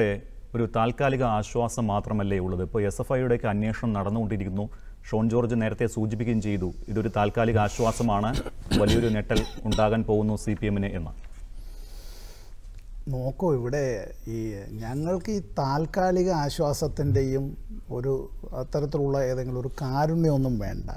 ചോദിക്കട്ടെ, ഒരു താൽക്കാലിക ആശ്വാസം മാത്രമല്ലേ ഉള്ളത്? ഇപ്പോൾ SFIയുടെയൊക്കെ അന്വേഷണം നടന്നുകൊണ്ടിരിക്കുന്നു. ഷോൺ ജോർജ് നേരത്തെ സൂചിപ്പിക്കുകയും ചെയ്തു, ഇതൊരു താൽക്കാലിക ആശ്വാസമാണ്, വലിയൊരു ഞെട്ടൽ ഉണ്ടാകാൻ പോകുന്നു CPMന് എന്ന്. നോക്കൂ, ഇവിടെ ഞങ്ങൾക്ക് ഈ താൽക്കാലിക ആശ്വാസത്തിൻ്റെയും ഒരു അത്തരത്തിലുള്ള ഏതെങ്കിലും ഒരു കാരുണ്യമൊന്നും വേണ്ട.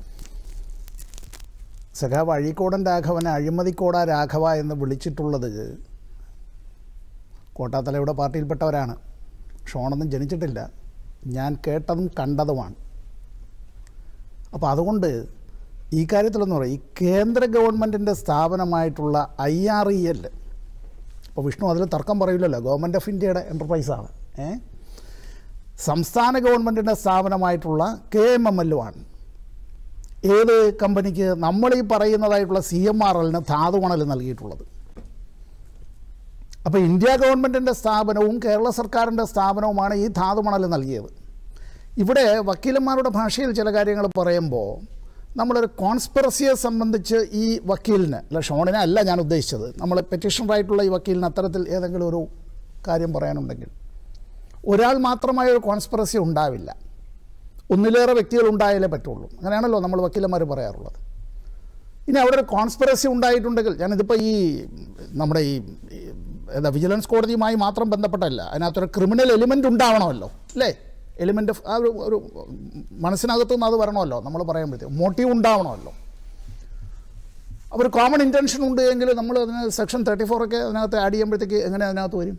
സഖാവ് അഴീക്കോടൻ രാഘവനെ അഴിമതിക്കോട രാഘവ എന്ന് വിളിച്ചിട്ടുള്ളത് കോട്ടാത്തലയുടെ പാർട്ടിയിൽപ്പെട്ടവരാണ്. ഷോണൊന്നും ജനിച്ചിട്ടില്ല, ഞാൻ കേട്ടതും കണ്ടതുമാണ്. അപ്പോൾ അതുകൊണ്ട് ഈ കാര്യത്തിലെന്ന് പറയും, ഈ കേന്ദ്ര ഗവൺമെൻറ്റിൻ്റെ സ്ഥാപനമായിട്ടുള്ള IREL, അപ്പോൾ വിഷ്ണു അതിൽ തർക്കം പറയില്ലല്ലോ, ഗവൺമെൻറ് ഓഫ് ഇന്ത്യയുടെ എൻ്റർപ്രൈസാണ്. സംസ്ഥാന ഗവൺമെൻറ്റിൻ്റെ സ്ഥാപനമായിട്ടുള്ള KMML ആണ്. ഏത് കമ്പനിക്ക്? നമ്മൾ ഈ പറയുന്നതായിട്ടുള്ള CMRLന് ധാതുമണൽ നൽകിയിട്ടുള്ളത്. അപ്പോൾ ഇന്ത്യ ഗവൺമെൻറ്റിൻ്റെ സ്ഥാപനവും കേരള സർക്കാരിൻ്റെ സ്ഥാപനവുമാണ് ഈ ധാതുമണൽ നൽകിയത്. ഇവിടെ വക്കീലന്മാരുടെ ഭാഷയിൽ ചില കാര്യങ്ങൾ പറയുമ്പോൾ നമ്മളൊരു കോൺസ്പിറസിയെ സംബന്ധിച്ച് ഈ വക്കീലിന്, അല്ല ഷോണിനെ അല്ല ഞാൻ ഉദ്ദേശിച്ചത്, നമ്മൾ പെറ്റീഷണറായിട്ടുള്ള ഈ വക്കീലിന് അത്തരത്തിൽ ഏതെങ്കിലും ഒരു കാര്യം പറയാനുണ്ടെങ്കിൽ ഒരാൾ മാത്രമായ ഒരു കോൺസ്പിറസി ഉണ്ടാവില്ല, ഒന്നിലേറെ വ്യക്തികൾ ഉണ്ടായാലേ പറ്റുള്ളൂ. അങ്ങനെയാണല്ലോ നമ്മൾ വക്കീലന്മാർ പറയാറുള്ളത്. ഇനി അവിടെ ഒരു കോൺസ്പിറസി ഉണ്ടായിട്ടുണ്ടെങ്കിൽ, ഞാനിതിപ്പോൾ ഈ നമ്മുടെ ഈ വിജിലൻസ് കോടതിയുമായി മാത്രം ബന്ധപ്പെട്ടല്ല, അതിനകത്തൊരു ക്രിമിനൽ എലിമെൻ്റ് ഉണ്ടാവണമല്ലോ, അല്ലേ? എലിമെൻ്റ് ഓഫ് ആ ഒരു മനസ്സിനകത്തു നിന്ന് അത് വരണമല്ലോ. നമ്മൾ പറയുമ്പോഴത്തേക്ക് മോട്ടീവ് ഉണ്ടാവണമല്ലോ. അപ്പോൾ ഒരു കോമൺ ഇൻറ്റൻഷൻ ഉണ്ട് എങ്കിൽ നമ്മൾ അതിന് സെക്ഷൻ 34 ഒക്കെ അതിനകത്ത് ആഡ് ചെയ്യുമ്പോഴത്തേക്ക് എങ്ങനെ അതിനകത്ത് വരും?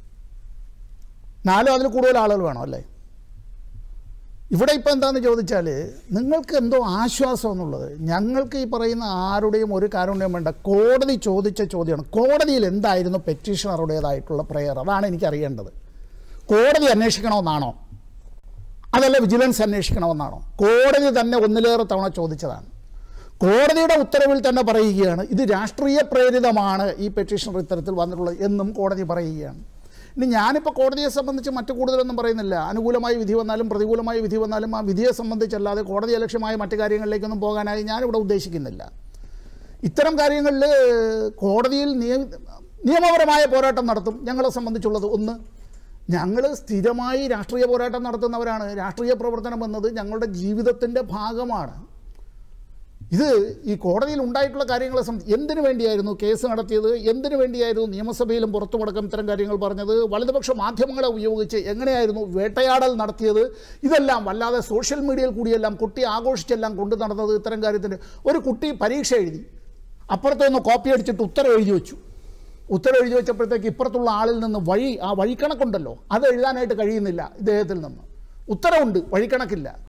4 അതിൽ കൂടുതൽ ആളുകൾ വേണം, അല്ലേ? ഇവിടെ ഇപ്പോൾ എന്താണെന്ന് ചോദിച്ചാൽ, നിങ്ങൾക്ക് എന്തോ ആശ്വാസം എന്നുള്ളത്, ഞങ്ങൾക്ക് ഈ പറയുന്ന ആരുടെയും ഒരു കാരുണ്യം വേണ്ട. കോടതി ചോദിച്ച ചോദ്യമാണ്. കോടതിയിൽ എന്തായിരുന്നു പെറ്റീഷണറുടേതായിട്ടുള്ള പ്രെയർ? അതാണ് എനിക്കറിയേണ്ടത്. കോടതി അന്വേഷിക്കണമെന്നാണോ, അതല്ല വിജിലൻസ് അന്വേഷിക്കണമെന്നാണോ? കോടതി തന്നെ ഒന്നിലേറെ തവണ ചോദിച്ചതാണ്. കോടതിയുടെ ഉത്തരവിൽ തന്നെ പറയുകയാണ് ഇത് രാഷ്ട്രീയ പ്രേരിതമാണ് ഈ പെറ്റീഷണർ ഇത്തരത്തിൽ വന്നിട്ടുള്ളത് എന്നും കോടതി പറയുകയാണ്. ഇനി ഞാനിപ്പോൾ കോടതിയെ സംബന്ധിച്ച് മറ്റു കൂടുതലൊന്നും പറയുന്നില്ല. അനുകൂലമായി വിധി വന്നാലും പ്രതികൂലമായി വിധി വന്നാലും ആ വിധിയെ സംബന്ധിച്ചല്ലാതെ കോടതി ലക്ഷ്യമായ മറ്റു കാര്യങ്ങളിലേക്കൊന്നും പോകാനായി ഞാനിവിടെ ഉദ്ദേശിക്കുന്നില്ല. ഇത്തരം കാര്യങ്ങളിൽ കോടതിയിൽ നിയമപരമായ പോരാട്ടം നടത്തും. ഞങ്ങളെ സംബന്ധിച്ചുള്ളത് ഒന്ന്, ഞങ്ങൾ സ്ഥിരമായി രാഷ്ട്രീയ പോരാട്ടം നടത്തുന്നവരാണ്. രാഷ്ട്രീയ പ്രവർത്തനം എന്നത് ഞങ്ങളുടെ ജീവിതത്തിൻ്റെ ഭാഗമാണ്. ഇത് ഈ കോടതിയിൽ ഉണ്ടായിട്ടുള്ള കാര്യങ്ങളെ സംബന്ധിച്ച് എന്തിനു വേണ്ടിയായിരുന്നു കേസ് നടത്തിയത്, എന്തിനു വേണ്ടിയായിരുന്നു നിയമസഭയിലും പുറത്തുമടക്കം ഇത്തരം കാര്യങ്ങൾ പറഞ്ഞത്, വലതുപക്ഷ മാധ്യമങ്ങളെ ഉപയോഗിച്ച് എങ്ങനെയായിരുന്നു വേട്ടയാടൽ നടത്തിയത്, ഇതെല്ലാം വല്ലാതെ സോഷ്യൽ മീഡിയയിൽ കൂടിയെല്ലാം കുട്ടി ആഘോഷിച്ചെല്ലാം കൊണ്ടു നടന്നത്. ഇത്തരം കാര്യത്തിന് ഒരു കുട്ടി പരീക്ഷ എഴുതി, അപ്പുറത്തൊന്ന് കോപ്പി അടിച്ചിട്ട് ഉത്തരം എഴുതി വെച്ചു. ഉത്തരം എഴുതി വെച്ചപ്പോഴത്തേക്ക് ഇപ്പുറത്തുള്ള ആളിൽ നിന്ന് ആ വഴിക്കണക്കുണ്ടല്ലോ, അത് എഴുതാനായിട്ട് കഴിയുന്നില്ല ഇദ്ദേഹത്തിൽ നിന്ന്. ഉത്തരവുണ്ട്, വഴിക്കണക്കില്ല.